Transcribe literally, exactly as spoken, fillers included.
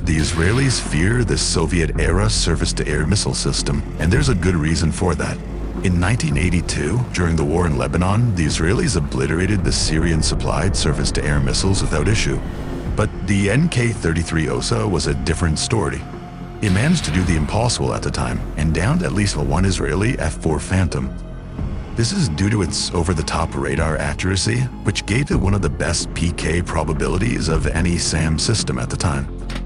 The Israelis fear the Soviet-era surface-to-air missile system, and there's a good reason for that. In nineteen eighty-two, during the war in Lebanon, the Israelis obliterated the Syrian-supplied surface-to-air missiles without issue. But the N K thirty-three Osa was a different story. It managed to do the impossible at the time and downed at least one Israeli F four Phantom. This is due to its over-the-top radar accuracy, which gave it one of the best P K probabilities of any SAM system at the time.